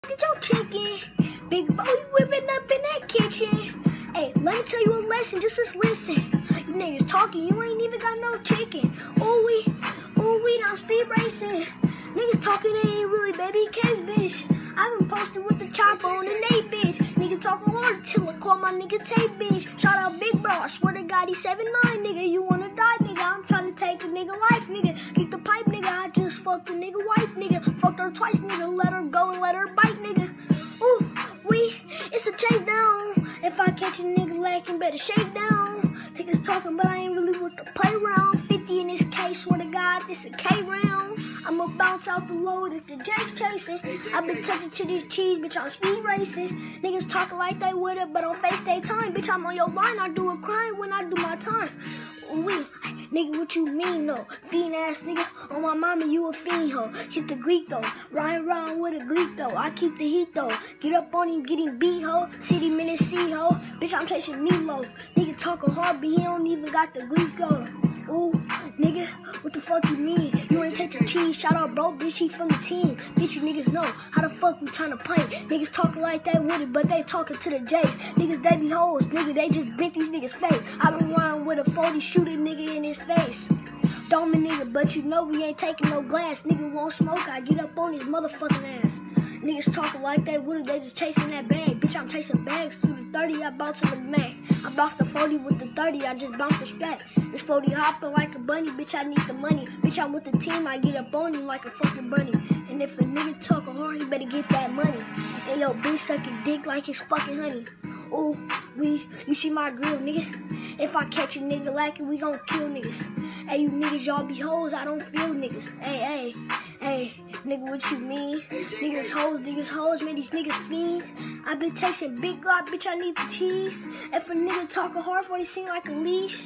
Get your chicken. Big boy whipping up in that kitchen. Hey, let me tell you a lesson, just listen. You niggas talking, you ain't even got no chicken. Ooh, we down speed racing. Niggas talking, they ain't really baby case, bitch. I've been posting with the chopper on the Nate, bitch. Niggas talking hard till I call my nigga tape, bitch. Shout out Big Bro, I swear to God, he's 7'9", nigga. You wanna die, nigga? I'm trying to take a nigga life, nigga. Keep the pipe, nigga. I just fucked the nigga wife, nigga. Fucked her twice, nigga. Let her go and let her bite, nigga. Ooh, it's a chase down. If I catch a nigga lacking, better shake down. Niggas talking, but I ain't really with the play round. 50 in this case, swear to God, this a K round. I'ma bounce out the load if the Jake's chasing. I've been touching to this cheese, bitch, I'm speed racing. Niggas talking like they with it, but on face they time. Bitch, I'm on your line, I do a crime when I do my time. Nigga, what you mean, though? Fiend ass nigga, on my mama, you a fiend, ho. Hit the Greek, though. Riding around with a Greek, though. I keep the heat, though. Get up on him, get him beat, ho. City minutes, see, ho. Bitch, I'm chasing Milo. Nigga talking hard, but he don't even got the Greek, though. Ooh, nigga, what the fuck you mean? You ain't take the cheese, shout out bro, bitch, he from the team. Bitch, you niggas know how the fuck we tryna play. Niggas talking like they with it, but they talking to the J's. Niggas, they be hoes, nigga, they just bent these niggas' face. I been riding with a 40, shoot a nigga in his face. Dome a nigga, but you know we ain't taking no glass. Nigga won't smoke, I get up on his motherfucking ass. Niggas talking like they with it, they just chasing that bag. Bitch, I'm chasing bags to the 30, I bounce to the Mac. I bounce the 40 with the 30, I just bounce the strap. This 40 hopping like a bunny, bitch, I need the money. Bitch, I'm with the team, I get up on him like a fucking bunny. And if a nigga talking hard, he better get that money. And yo, bitch, suck his dick like it's fucking honey. Ooh, you see my grill, nigga? If I catch a nigga lacking, we gon' kill niggas. Hey, you niggas, y'all be hoes, I don't feel niggas. Hey, nigga, what you mean? Niggas hoes, man, these niggas fiends. I been chasing big God, bitch, I need the cheese. If a nigga talking hard for, they seem like a leash.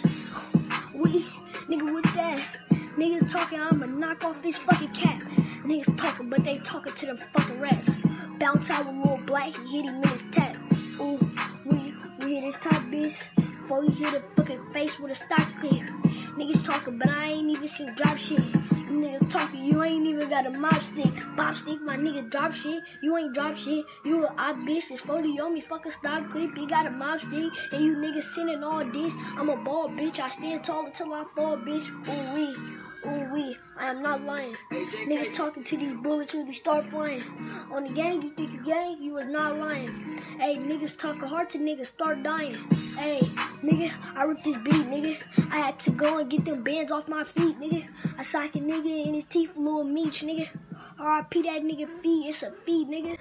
Nigga, with that? Niggas talking, I'ma knock off this fucking cap. Niggas talking, but they talking to them fucking rats. Bounce out with Lil Black, he hit him in his tap. Ooh, we hit his top, bitch. Before he hit a fucking face with a stock clear. Niggas talking, but I ain't even seen drop shit. You niggas talking, you ain't even got a mob stick. Bob stick, my nigga drop shit. You ain't drop shit. You a odd bitch. It's 40 on me, fucking stock clip. You got a mob stick, and you niggas sending all this. I'm a ball bitch. I stand tall until I fall, bitch. Ooh, I am not lying. Niggas talking to these bullets when they start flying. On the gang, you think you gang? You was not lying. Hey, niggas talking hard till niggas start dying. Hey, nigga, I ripped this beat, nigga. I had to go and get them bands off my feet, nigga. I socked a nigga in his teeth, Lil Meech, nigga. R.I.P. that nigga feet, it's a feed, nigga.